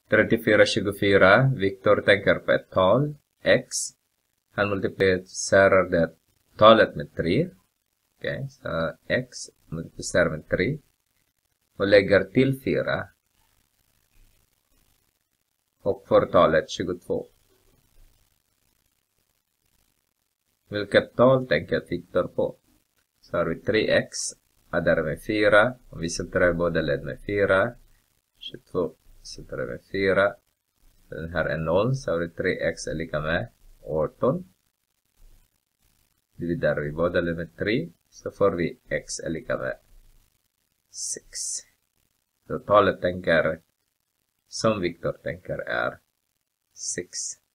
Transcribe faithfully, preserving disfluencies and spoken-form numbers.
trettiofyra tjugofyra. Viktor tänker på ett tal, x. Han multiplicerar det talet med tre. Okej, okay, så x multiplicerar med tre. Och lägger till fyra. Och får talet tjugotvå. Vilket tal tänker Viktor på? Så har vi tre x. Adderar med fyra. Och vi sätter båda led med fyra. tjugotvå. Sätter med fyra. Den här är noll. Så har vi tre x är lika med arton. Dividerar vi båda led med tre. Så får vi x är lika med sex. Så talet tänker som Viktor tänker är sex.